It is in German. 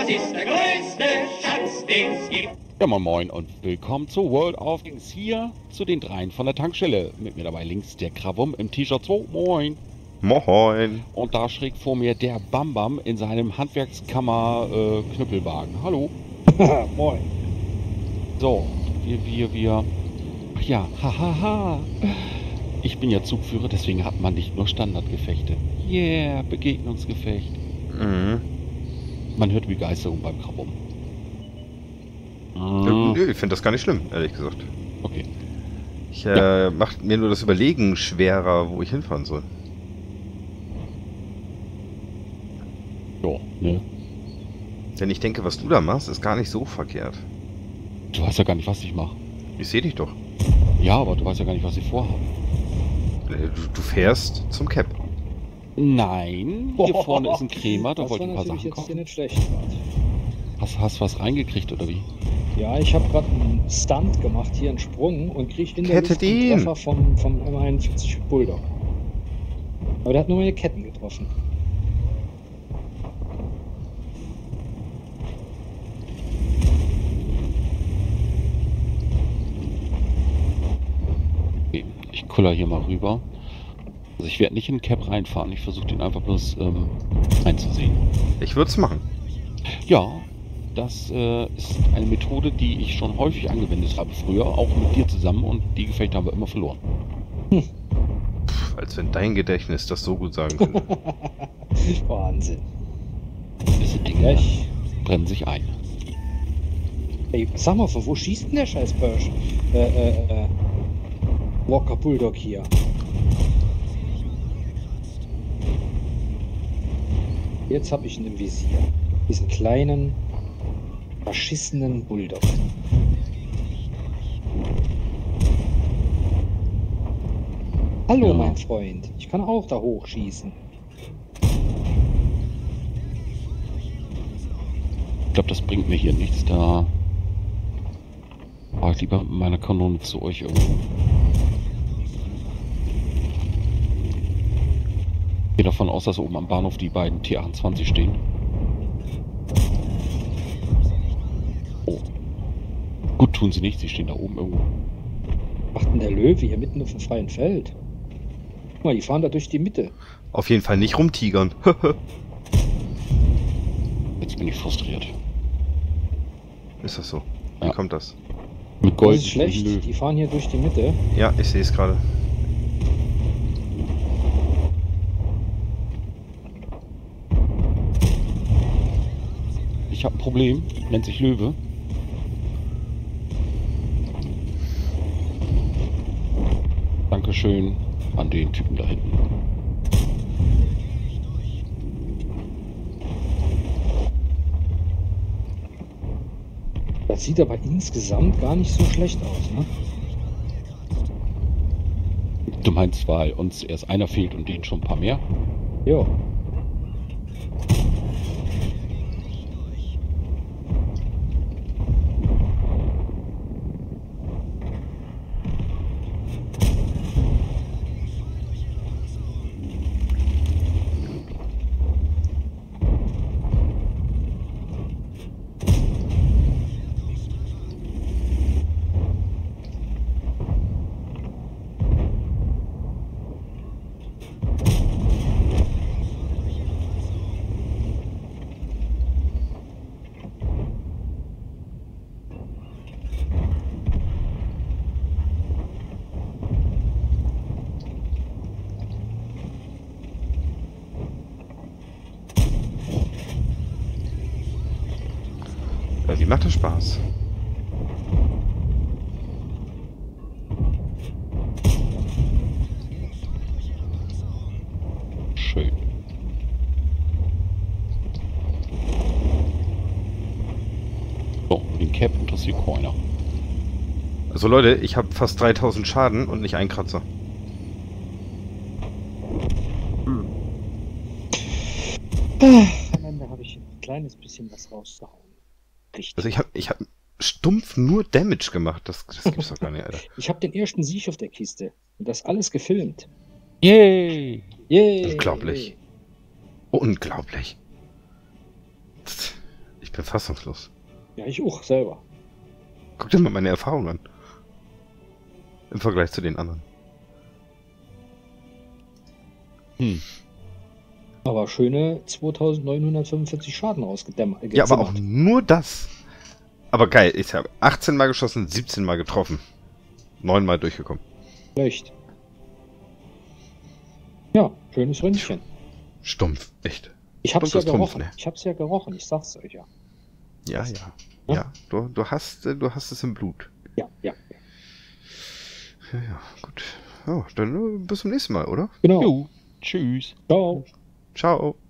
Das ist der größte Schatz, den es gibt. Ja, moin moin und willkommen zu World of Tanks hier zu den dreien von der Tankstelle. Mit mir dabei links der Krawum im T-Shirt 2. Moin. Moin. Und da schräg vor mir der Bam Bam in seinem Handwerkskammer Knüppelwagen. Hallo. Moin. So, wir. Ach ja, hahaha. Ich bin ja Zugführer, deswegen hat man nicht nur Standardgefechte. Yeah, Begegnungsgefecht. Mhm. Man hört Begeisterung beim Krawum. Nö, ich finde das gar nicht schlimm, ehrlich gesagt. Okay. Macht mir nur das Überlegen schwerer, wo ich hinfahren soll. Jo, ne? Denn ich denke, was du da machst, ist gar nicht so verkehrt. Du weißt ja gar nicht, was ich mache. Ich sehe dich doch. Ja, aber du weißt ja gar nicht, was ich vorhabe. Du fährst zum Cap. Nein, hier vorne ist ein Cremer, da wollte ich ein paar Sachen jetzt kaufen. nicht schlecht. Hast du was reingekriegt, oder wie? Ja, ich habe gerade einen Stunt gemacht, hier einen Sprung und kriege in der Kette Luft einen den. Treffer vom M41 Bulldog. Aber der hat nur meine Ketten getroffen. Okay, ich kuller hier mal rüber. Also ich werde nicht in den Cap reinfahren, ich versuche den einfach bloß einzusehen. Ich würde es machen. Ja, das ist eine Methode, die ich schon häufig angewendet habe früher, auch mit dir zusammen, und die Gefechte haben wir immer verloren. Als wenn dein Gedächtnis das so gut sagen könnte. Wahnsinn. Diese Dinge brennen sich ein. Ey, sag mal, von wo schießt denn der scheiß Bursch? Walker Bulldog hier. Jetzt habe ich ihn im Visier. Diesen kleinen, verschissenen Bulldog. Hallo, Ja. mein Freund. Ich kann auch da hochschießen. Ich glaube, das bringt mir hier nichts, da fahre ich lieber mit meiner Kanone zu euch irgendwo. Ich gehe davon aus, dass oben am Bahnhof die beiden T28 stehen. Oh. Gut tun sie nicht, sie stehen da oben irgendwo. Was macht denn der Löwe hier mitten auf dem freien Feld? Guck mal, die fahren da durch die Mitte. Auf jeden Fall nicht rumtigern. Jetzt bin ich frustriert. Ist das so? Wie Ja. kommt das? Mit Gold Das ist schlecht. Die fahren hier durch die Mitte. Ja, ich sehe es gerade. Ich habe ein Problem, nennt sich Löwe. Dankeschön an den Typen da hinten. Das sieht aber insgesamt gar nicht so schlecht aus, ne? Du meinst, weil uns erst einer fehlt und denen schon ein paar mehr? Jo. Wie macht das Spaß? Schön. So, den Cap interessiert keiner. Also Leute, ich habe fast 3000 Schaden und nicht einen Kratzer. Am Ende habe ich ein kleines bisschen was rausgehauen. Richtig. Also ich hab stumpf nur Damage gemacht. Das gibt's doch gar nicht, Alter. Ich habe den ersten Sieg auf der Kiste. Und das alles gefilmt. Yay! Yay! Unglaublich. Unglaublich. bin fassungslos. Ja, ich auch selber. Guck dir mal meine Erfahrung an. Im Vergleich zu den anderen. Aber schöne 2945 Schaden rausgedämmt. Ja, aber auch nur das. Aber geil, ich habe 18 Mal geschossen, 17 Mal getroffen. 9 Mal durchgekommen. Schlecht. Ja, schönes Ründchen. Stumpf, echt. Ich hab's ja Stumpfes Trumpf, gerochen. ne? Ich hab's ja gerochen, ich sag's euch ja. Ja, ja. Ja, du hast es im Blut. Ja. Ja, gut. Oh, dann bis zum nächsten Mal, oder? Genau. Jo, tschüss. Ciao. Ciao.